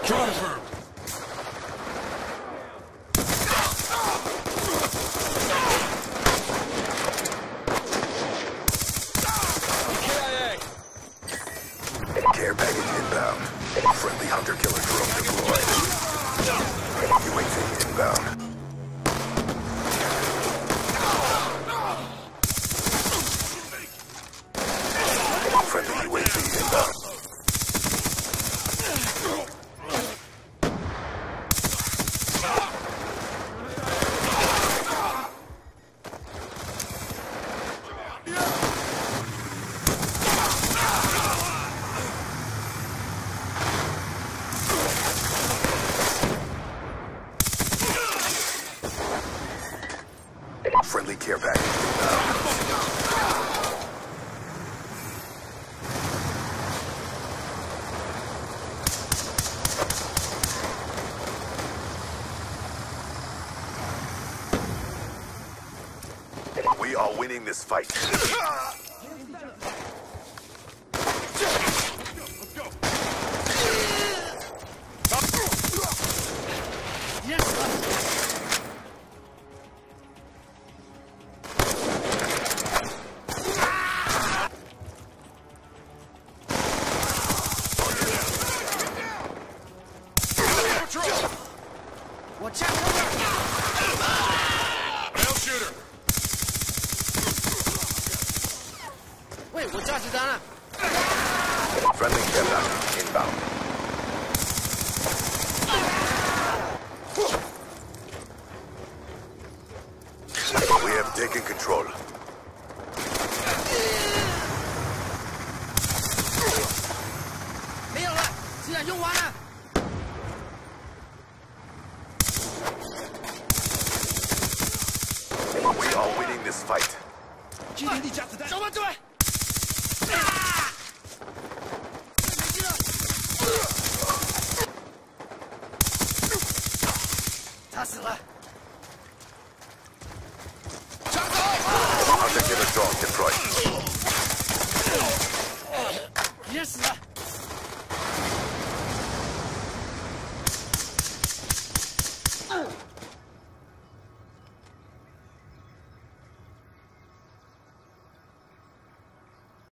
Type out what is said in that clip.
Confirmed. Care package inbound. Friendly hunter-killer drone deployed. UAV inbound. Friendly UAV inbound. Friendly care package inbound. We are winning this fight. Watch out! Rail shooter. Wait, 我炸子弹了。 Friendly care package inbound. We have taken control. 没有了，子弹用完了。 We are winning this fight. 基地加子弹。 手把对。没劲了。他死了。 Hunter-killer drone deployed. 别死了。